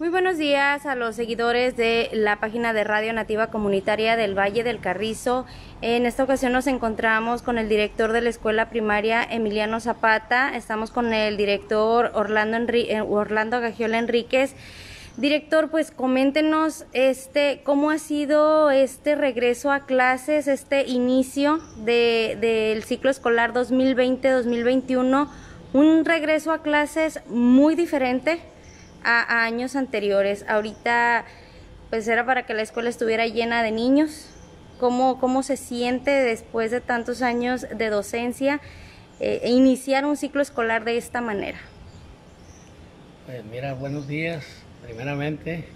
Muy buenos días a los seguidores de la página de Radio Nativa Comunitaria del Valle del Carrizo. En esta ocasión nos encontramos con el director de la escuela primaria Emiliano Zapata. Estamos con el director Orlando Gagiola Enríquez. Director, pues coméntenos cómo ha sido este regreso a clases, este inicio del ciclo escolar 2020-2021, un regreso a clases muy diferente a años anteriores. Ahorita pues era para que la escuela estuviera llena de niños. ¿Cómo se siente después de tantos años de docencia iniciar un ciclo escolar de esta manera? Pues mira, buenos días. Primeramente,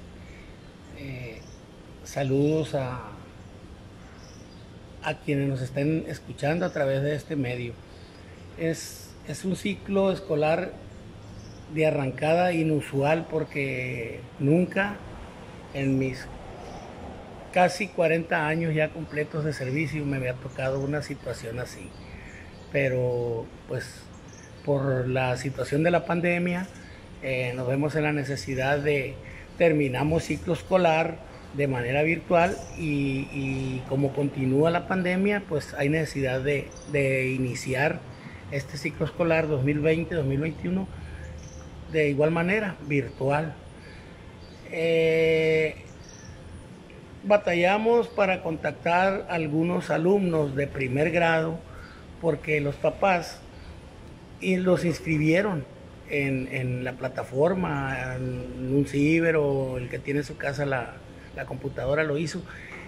saludos a quienes nos estén escuchando a través de este medio. Es un ciclo escolar de arrancada inusual porque nunca en mis casi 40 años ya completos de servicio me había tocado una situación así. Pero pues por la situación de la pandemia nos vemos en la necesidad de terminamos ciclo escolar de manera virtual y como continúa la pandemia, pues hay necesidad de iniciar este ciclo escolar 2020-2021 de igual manera, virtual. Batallamos para contactar a algunos alumnos de primer grado porque los papás los inscribieron en la plataforma, en un ciber o el que tiene en su casa la computadora lo hizo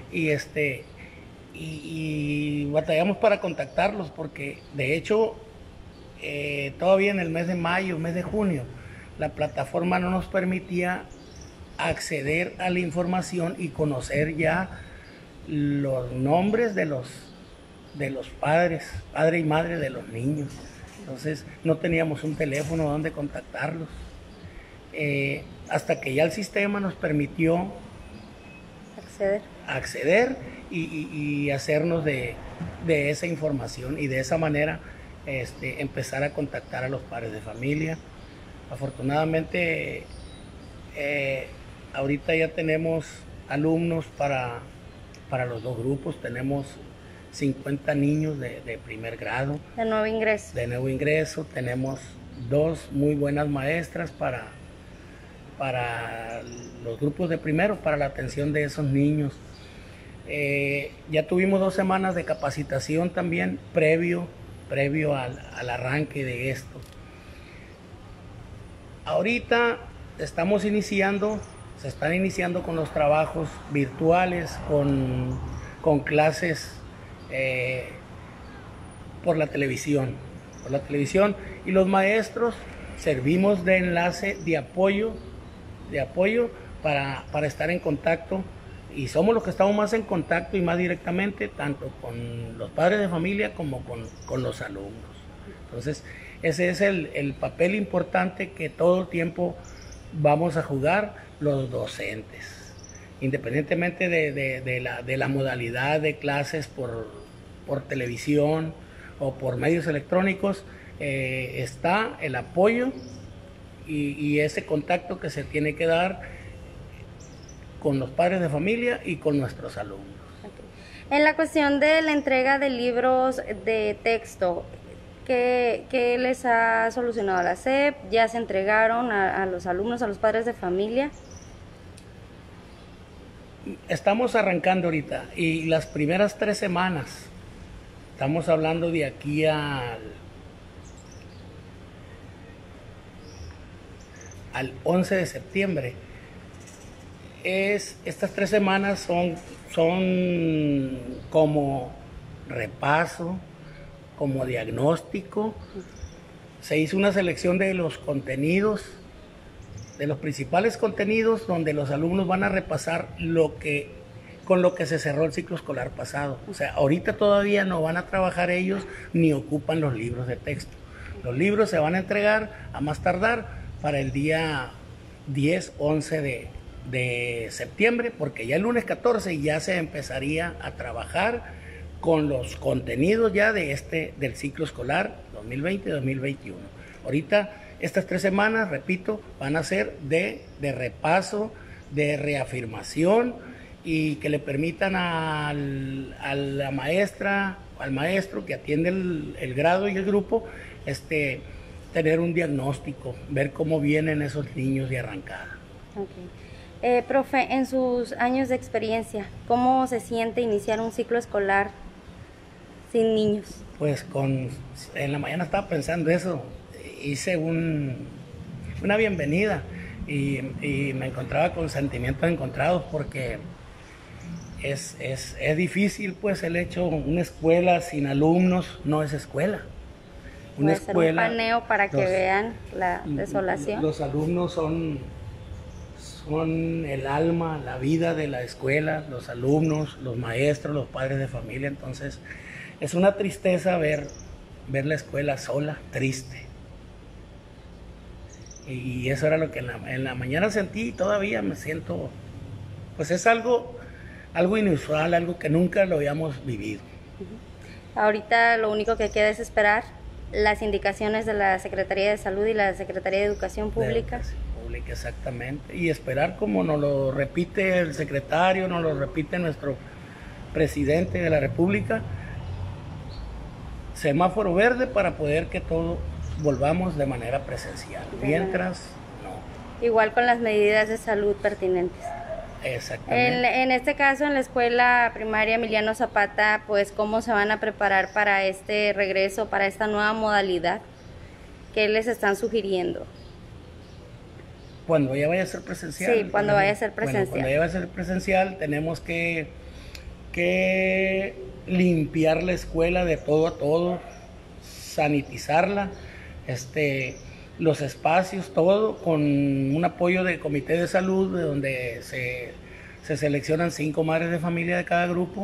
y batallamos para contactarlos porque de hecho todavía en el mes de mayo, mes de junio, la plataforma no nos permitía acceder a la información y conocer ya los nombres de los padre y madre de los niños. Entonces no teníamos un teléfono donde contactarlos. Hasta que ya el sistema nos permitió acceder y hacernos de esa información y de esa manera empezar a contactar a los padres de familia. Afortunadamente ahorita ya tenemos alumnos para los dos grupos, tenemos 50 niños de primer grado. De nuevo ingreso. De nuevo ingreso, tenemos 2 muy buenas maestras para los grupos de primero, para la atención de esos niños. Ya tuvimos 2 semanas de capacitación también previo al arranque de esto. Ahorita se están iniciando con los trabajos virtuales, con clases por la televisión, y los maestros servimos de enlace, de apoyo para estar en contacto, y somos los que estamos más en contacto y más directamente tanto con los padres de familia como con los alumnos. Entonces ese es el papel importante que todo el tiempo vamos a jugar los docentes, independientemente de la modalidad de clases por televisión o por medios electrónicos. Está el apoyo y ese contacto que se tiene que dar con los padres de familia y con nuestros alumnos. Okay. En la cuestión de la entrega de libros de texto, ¿qué les ha solucionado la SEP? ¿Ya se entregaron a los alumnos, a los padres de familia? Estamos arrancando ahorita y las primeras 3 semanas, estamos hablando de aquí al 11 de septiembre. Estas 3 semanas son como repaso, como diagnóstico. Se hizo una selección de los contenidos, de los principales contenidos, donde los alumnos van a repasar con lo que se cerró el ciclo escolar pasado. O sea, ahorita todavía no van a trabajar ellos ni ocupan los libros de texto. Los libros se van a entregar a más tardar para el día 10, 11 de septiembre, porque ya el lunes 14 ya se empezaría a trabajar con los contenidos ya del ciclo escolar 2020-2021. Ahorita Estas 3 semanas, repito, van a ser de repaso, de reafirmación y que le permitan a la maestra, al maestro que atiende el grado y el grupo, tener un diagnóstico, ver cómo vienen esos niños de arrancada. Okay. Profe, en sus años de experiencia, ¿cómo se siente iniciar un ciclo escolar sin niños? Pues en la mañana estaba pensando eso, hice una bienvenida y me encontraba con sentimientos encontrados porque es difícil pues el hecho, una escuela sin alumnos no es escuela. Puede ser un paneo para que vean la desolación. Los alumnos son el alma, la vida de la escuela, los alumnos, los maestros, los padres de familia. Entonces es una tristeza ver la escuela sola, triste. Y eso era lo que en la mañana sentí y todavía me siento, pues es algo inusual, algo que nunca lo habíamos vivido. Ahorita lo único que queda es esperar las indicaciones de la Secretaría de Salud y la Secretaría de Educación Pública. De Educación Pública, exactamente. Y esperar como nos lo repite el secretario, nos lo repite nuestro presidente de la República, semáforo verde para poder que todo volvamos de manera presencial. Mientras, no. Igual con las medidas de salud pertinentes. Exactamente. En este caso, en la escuela primaria Emiliano Zapata, pues cómo se van a preparar para este regreso, para esta nueva modalidad, ¿qué les están sugiriendo? Cuando ya vaya a ser presencial. Sí, cuando vaya a ser presencial. Bueno, cuando ya vaya a ser presencial tenemos que limpiar la escuela de todo a todo, sanitizarla, los espacios, todo, con un apoyo del comité de salud, de donde se seleccionan 5 madres de familia de cada grupo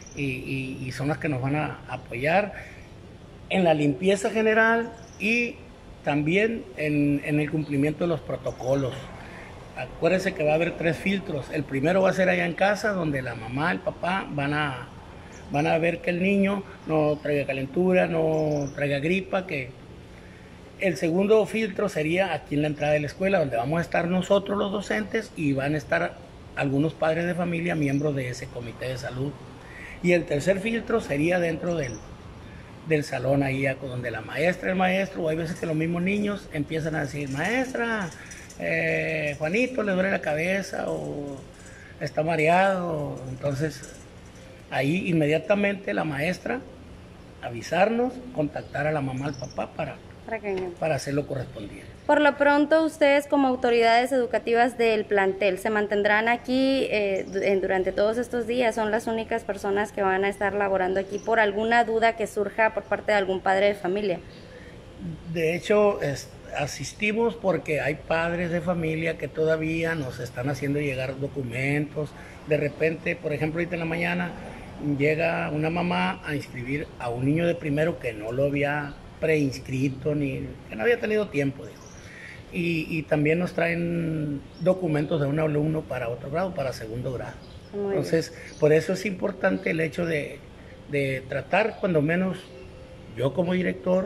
y son las que nos van a apoyar en la limpieza general y también en el cumplimiento de los protocolos. Acuérdense que va a haber 3 filtros. El primero va a ser allá en casa, donde la mamá, el papá van a ver que el niño no traiga calentura, no traiga gripa, que el segundo filtro sería aquí en la entrada de la escuela, donde vamos a estar nosotros los docentes y van a estar algunos padres de familia, miembros de ese comité de salud. Y el tercer filtro sería dentro del salón, ahí donde la maestra, el maestro, o hay veces que los mismos niños empiezan a decir, maestra, Juanito le duele la cabeza o está mareado. Entonces ahí inmediatamente la maestra avisarnos, contactar a la mamá, al papá para hacer lo correspondiente. Por lo pronto, ustedes como autoridades educativas del plantel se mantendrán aquí durante todos estos días. Son las únicas personas que van a estar laborando aquí por alguna duda que surja por parte de algún padre de familia. De hecho, asistimos porque hay padres de familia que todavía nos están haciendo llegar documentos. De repente, por ejemplo, ahorita en la mañana llega una mamá a inscribir a un niño de primero que no lo había preinscrito ni que no había tenido tiempo, dijo. Y también nos traen documentos de un alumno para otro grado, para segundo grado. Entonces, por eso es importante el hecho de tratar, cuando menos yo como director,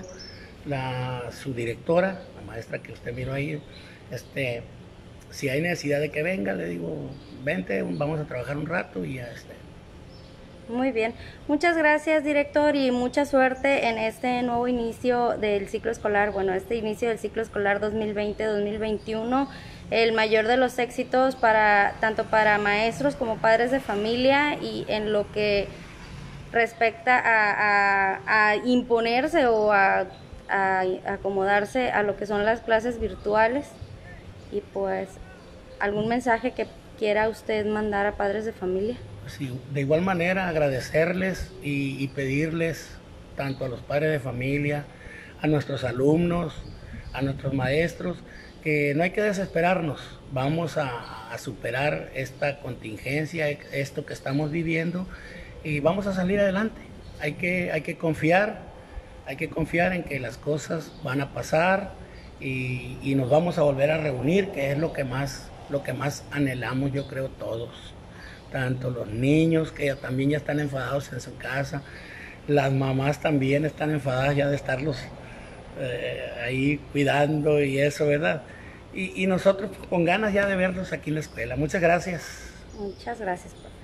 su directora, la maestra que usted miró ahí, si hay necesidad de que venga, le digo, vente, vamos a trabajar un rato y ya Muy bien, muchas gracias, director, y mucha suerte en este nuevo inicio del ciclo escolar, este inicio del ciclo escolar 2020-2021, el mayor de los éxitos tanto para maestros como padres de familia y en lo que respecta a imponerse o a acomodarse a lo que son las clases virtuales. Y pues, ¿algún mensaje que quiera usted mandar a padres de familia? Sí, de igual manera agradecerles y pedirles tanto a los padres de familia, a nuestros alumnos, a nuestros maestros, que no hay que desesperarnos. Vamos a superar esta contingencia, esto que estamos viviendo, y vamos a salir adelante. Hay que confiar en que las cosas van a pasar y nos vamos a volver a reunir, que es lo que más anhelamos, yo creo, todos. Tanto los niños, que también ya están enfadados en su casa, las mamás también están enfadadas ya de estarlos ahí cuidando y eso, ¿verdad? Y nosotros con ganas ya de verlos aquí en la escuela. Muchas gracias. Muchas gracias, profe.